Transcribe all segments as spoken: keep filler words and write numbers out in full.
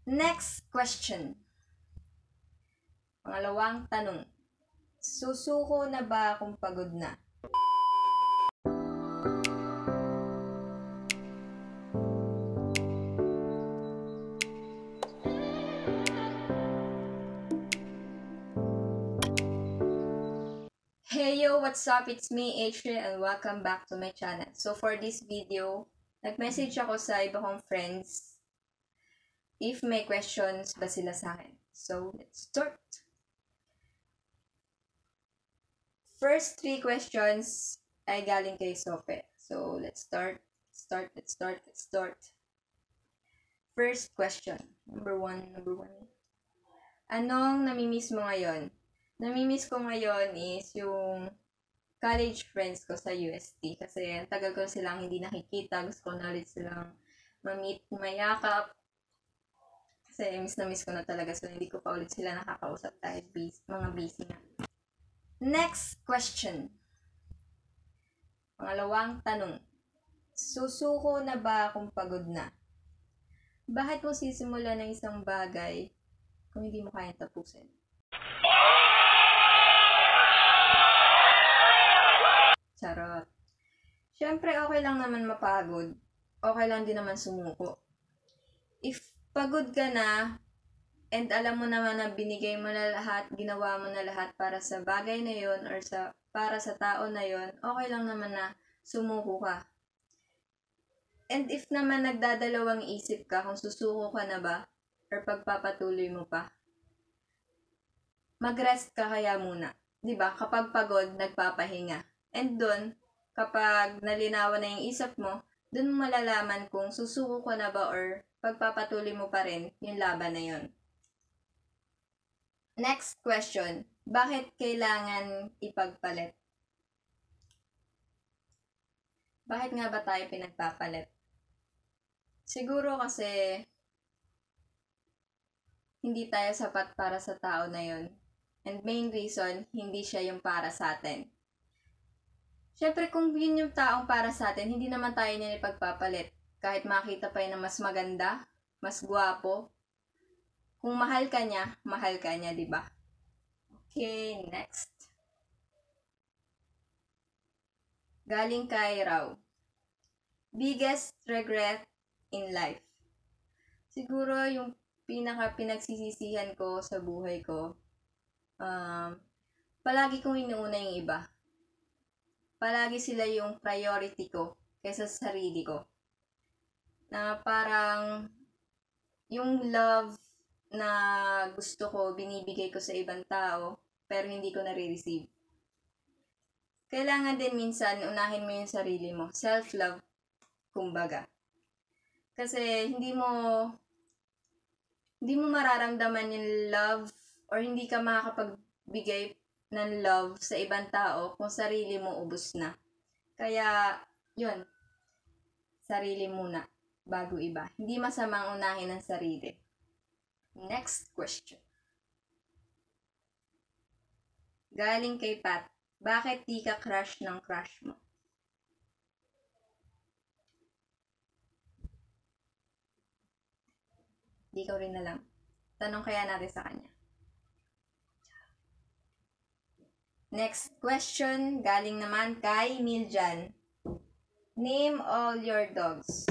Next question. Pangalawang tanong. Susuko na ba kung pagod na? Hey yo, what's up? It's me, Adrian, and welcome back to my channel. So for this video, nag-message ako sa iba kong friends if may questions ba sila sa akin. So let's start. First three questions ay galing kay Sophie. So let's start, start, let's start, let's start. First question, number one, number one. Anong namimiss mo ngayon? Namimiss ko ngayon is yung college friends ko sa U S T. Kasi ang tagal ko silang hindi nakikita. Gusto ko na ulit silang ma-meet, mayakap. Kasi miss na miss ko na talaga. So hindi ko pa ulit sila nakakausap dahil busy, mga busy na. Next question. Pangalawang tanong. Susuko na ba kung pagod na? Bakit mo sisimulan ng isang bagay kung hindi mo kayang tapusin? Charot. Siyempre, okay lang naman mapagod. Okay lang din naman sumuko. If pagod ka na, and alam mo naman na binigay mo na lahat, ginawa mo na lahat para sa bagay na yon or sa para sa tao na yon, okay lang naman na sumuko ka. And if naman nagdadalawang isip ka kung susuko ka na ba or pagpapatuloy mo pa, mag-rest ka kaya muna. 'Di ba? Kapag pagod, nagpapahinga. And doon, kapag nalinawan na yung isip mo, doon mo malalaman kung susuko ka na ba or pagpapatuloy mo pa rin yung laban na yon. Next question. Bakit kailangan ipagpalit? Bakit nga ba tayo pinagpapalit? Siguro kasi hindi tayo sapat para sa tao na yon. And main reason, hindi siya yung para sa atin. Siyempre, kung yun yung taong para sa atin, hindi naman tayo niya ipagpapalit. Kahit makita pa yun na mas maganda, mas gwapo. Kung mahal ka niya, mahal ka niya, di ba? Okay, next. Galing kay Raw. Biggest regret in life? Siguro yung pinaka pinagsisisihan ko sa buhay ko, um, palagi kong inuuna yung iba. Palagi sila yung priority ko kaysa sa sarili ko. Na parang yung love na gusto ko, binibigay ko sa ibang tao, pero hindi ko nare-receive. Kailangan din minsan, unahin mo yung sarili mo. Self-love, kumbaga. Kasi hindi mo, hindi mo mararamdaman yung love or hindi ka makakapagbigay ng love sa ibang tao kung sarili mo ubos na. Kaya, yun, sarili muna bago iba. Hindi masamang unahin ang sarili. Next question. Galing kay Pat. Bakit di ka crush ng crush mo? Di ko rin alam. Tanong kaya natin sa kanya. Next question, galing naman kay Miljan. Name all your dogs.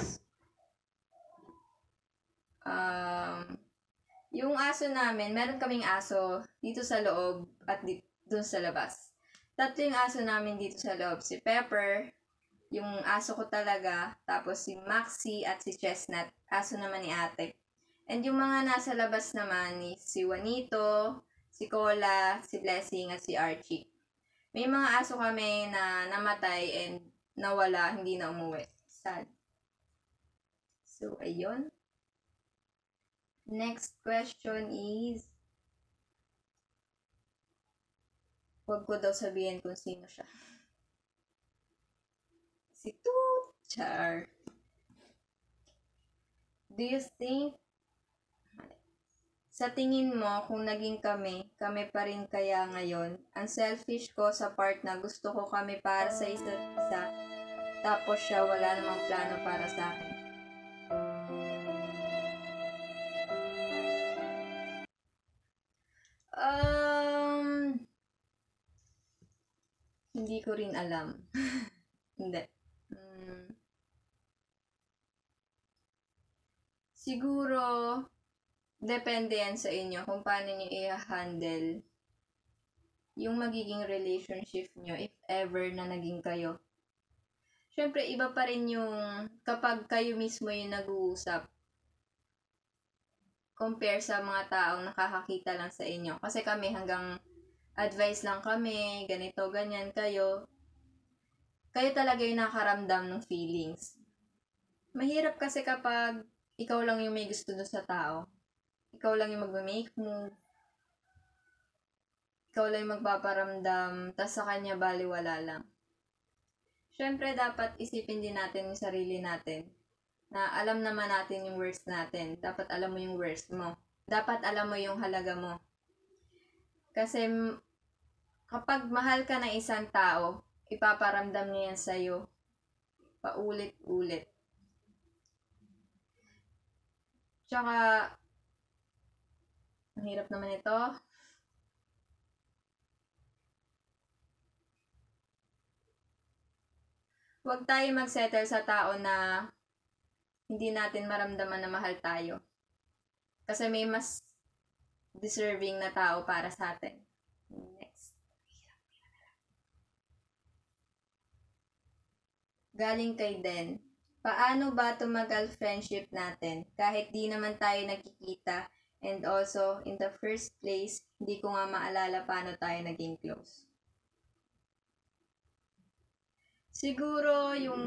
Um, yung aso namin, meron kaming aso dito sa loob at dito dun sa labas. Tatlo yung aso namin dito sa loob. Si Pepper, yung aso ko talaga, tapos si Maxie at si Chestnut, aso naman ni ate. And yung mga nasa labas naman ni si Juanito, si Cola, si Blessing at si Archie. May mga aso kami na namatay and nawala, hindi na umuwi. Sad. So, ayun. Next question is, huwag ko daw sabihin kung sino siya. Si Toot Char. Do you think, sa tingin mo, kung naging kami, kami pa rin kaya ngayon, ang selfish ko sa part na gusto ko kami para sa isa't isa, tapos siya wala namang plano para sa akin. Hindi ko rin alam. Hindi. Hmm. Siguro, depende yan sa inyo kung paano nyo i-handle yung magiging relationship nyo if ever na naging kayo. Siyempre, iba pa rin yung kapag kayo mismo yung nag-uusap compare sa mga taong nakakakita lang sa inyo. Kasi kami hanggang advice lang kami, ganito, ganyan, kayo. Kayo talaga yung nakaramdam ng feelings. Mahirap kasi kapag ikaw lang yung may gusto doon sa tao. Ikaw lang yung mag-make move. Ikaw lang yung magpaparamdam, tas sa kanya baliwala lang. Siyempre, dapat isipin din natin yung sarili natin. Na alam naman natin yung worth natin. Dapat alam mo yung worth mo. Dapat alam mo yung halaga mo. Kasi kapag mahal ka ng isang tao, ipaparamdam niya yan sa'yo. Paulit-ulit. Tsaka, ang hirap naman ito. Huwag tayo mag-settle sa tao na hindi natin maramdaman na mahal tayo. Kasi may mas deserving na tao para sa atin. Next. Galing kay Den. Paano ba tumagal friendship natin kahit di naman tayo nagkikita, and also in the first place, hindi ko nga maalala paano tayo naging close. Siguro yung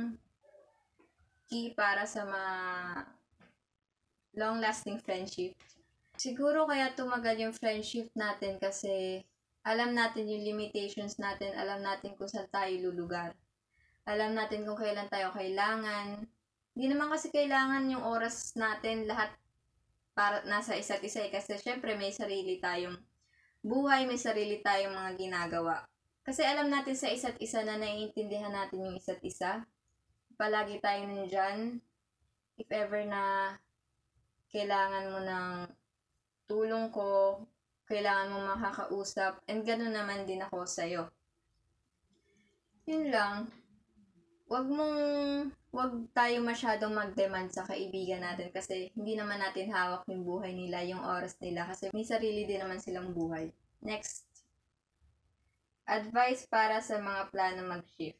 key para sa mga long-lasting friendship. Siguro kaya tumagal yung friendship natin kasi alam natin yung limitations natin, alam natin kung saan tayo lulugar. Alam natin kung kailan tayo kailangan. Hindi naman kasi kailangan yung oras natin lahat para nasa isa't isa kasi syempre may sarili tayong buhay, may sarili tayong mga ginagawa. Kasi alam natin sa isa't isa na naiintindihan natin yung isa't isa. Palagi tayong nandyan. If ever na kailangan mo ng tulong ko, kailangan mo makakausap, and gano'n naman din ako sa'yo. Yun lang. Wag mong, wag tayo masyadong mag-demand sa kaibigan natin kasi hindi naman natin hawak yung buhay nila, yung oras nila kasi may sarili din naman silang buhay. Next. Advice para sa mga plano mag-shift.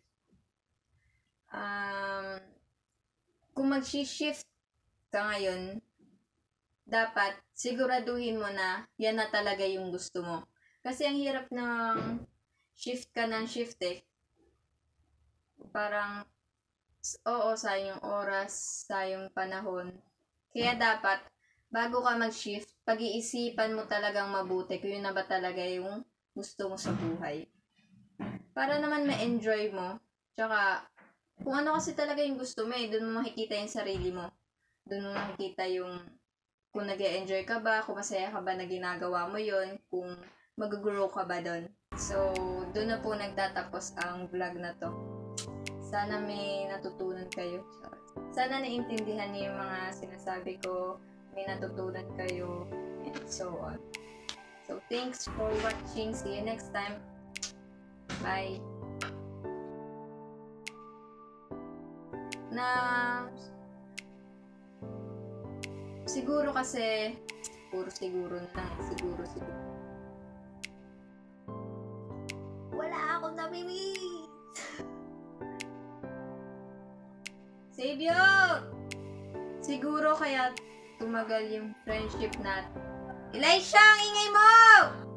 Um, kung mag-shift ka ngayon, dapat siguraduhin mo na yan na talaga yung gusto mo. Kasi ang hirap ng shift ka ng shift eh. Parang, oo, sayang yung oras, sayang panahon. Kaya dapat, bago ka mag-shift, pag-iisipan mo talagang mabuti kung yun na ba talaga yung gusto mo sa buhay. Para naman ma-enjoy mo. Tsaka, kung ano kasi talaga yung gusto mo eh, doon mo makikita yung sarili mo. Doon mo makikita yung kung nag-e-enjoy ka ba, kung masaya ka ba na ginagawa mo yun, kung mag-grow ka ba doon. So, doon na po nagtatapos ang vlog na to. Sana may natutunan kayo. Sana naintindihan niyo yung mga sinasabi ko, may natutunan kayo, and so on. So, thanks for watching. See you next time. Bye. Na siguro kasi puro siguro na siguro siguro wala akong namimiss. Savior! Siguro kaya tumagal yung friendship natin. Elisha, ang ingay mo!